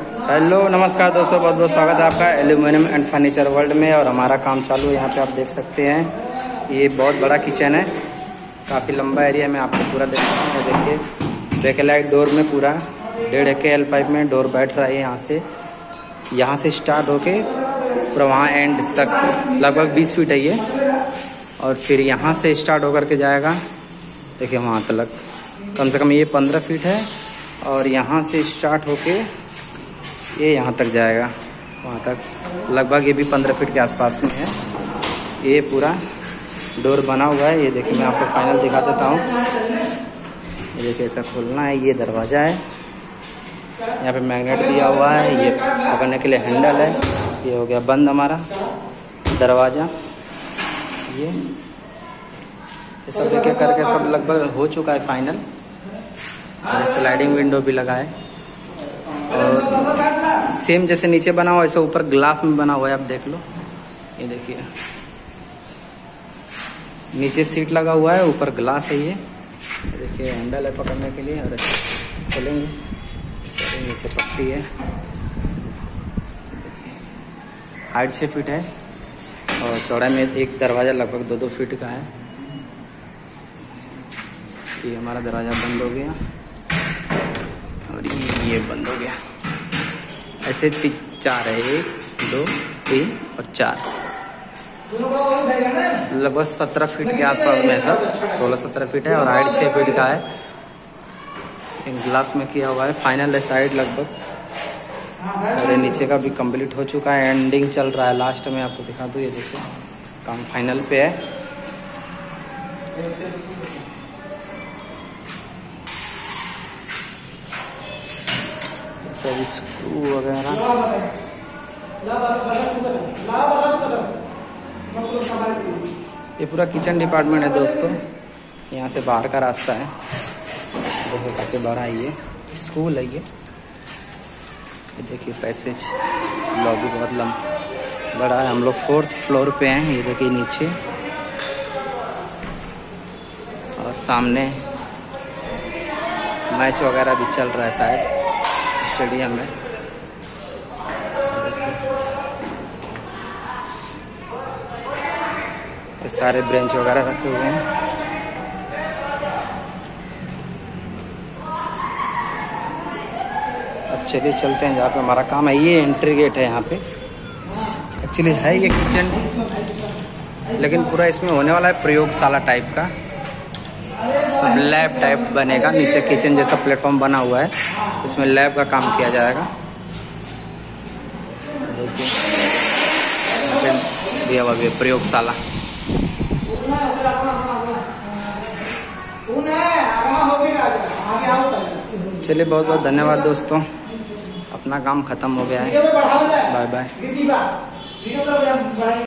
Hello नमस्कार दोस्तों, बहुत बहुत स्वागत है आपका एल्यूमिनियम एंड फर्नीचर वर्ल्ड में। और हमारा काम चालू है। यहाँ पे आप देख सकते हैं ये बहुत बड़ा किचन है, काफ़ी लंबा एरिया में आपको पूरा देख सकते हैं। देखिए बैकलाइट डोर में पूरा 1.5 KL पाइप में डोर बैठ रहा है। यहाँ से स्टार्ट होके पूरा वहाँ एंड तक लगभग 20 फीट है ये। और फिर यहाँ से स्टार्ट होकर के जाएगा, देखिए वहाँ तक कम से कम ये 15 फीट है। और यहाँ से स्टार्ट होके ये यहाँ तक जाएगा, वहाँ तक लगभग ये भी 15 फीट के आसपास में है। ये पूरा डोर बना हुआ है। ये देखिए मैं आपको फाइनल दिखा देता हूँ। ये देखिए ऐसा खोलना है, ये दरवाज़ा है। यहाँ पे मैग्नेट दिया हुआ है, ये पकड़ने के लिए हैंडल है। ये हो गया बंद हमारा दरवाज़ा। ये सब देखिए करके सब लगभग हो चुका है फाइनल। और स्लाइडिंग विंडो भी लगा है। और सेम जैसे नीचे बना हुआ है ऐसे ऊपर ग्लास में बना हुआ है, आप देख लो। ये देखिए नीचे सीट लगा हुआ है, ऊपर ग्लास है। ये देखिए हैंडल है पकड़ने के लिए। और खोलेंगे, नीचे पट्टी है। हाइट 6 फीट है और चौड़ाई में एक दरवाज़ा लगभग 2-2 फीट का है। ये हमारा दरवाज़ा बंद हो गया और ये बंद हो गया। ऐसे 4 है, 1, 2, 3 और 4, लगभग 17 फीट के आसपास में है सब। 16-17 फीट है और हाइट 6 फीट का है। एक ग्लास में किया हुआ है। फाइनल है साइड लगभग। और ये नीचे का भी कंप्लीट हो चुका है, एंडिंग चल रहा है। लास्ट में आपको दिखा दूँ, ये देखिए काम फाइनल पे है। सब स्क्रू वगैरह ये पूरा किचन डिपार्टमेंट है दोस्तों। यहाँ से बाहर का रास्ता है, देखिए काफ़ी बड़ा है। ये स्कूल है। ये देखिए पैसेज, लॉबी बहुत बड़ा है। हम लोग 4th फ्लोर पे हैं। ये देखिए नीचे और सामने मैच वगैरह भी चल रहा है शायद स्टेडियम में। ये सारे ब्रेंच वगैरह रखे हुए हैं। अब चलिए चलते हैं जहाँ पे हमारा काम है। ये एंट्री गेट है। यहाँ पे एक्चुअली है ये किचन, लेकिन पूरा इसमें होने वाला है प्रयोगशाला टाइप का, सब लैब टाइप बनेगा। नीचे किचन जैसा प्लेटफॉर्म बना हुआ है, इसमें लैब का काम किया जाएगा। दिया हुआ है प्रयोगशाला। चलिए बहुत बहुत धन्यवाद दोस्तों, अपना काम खत्म हो गया है। Bye bye.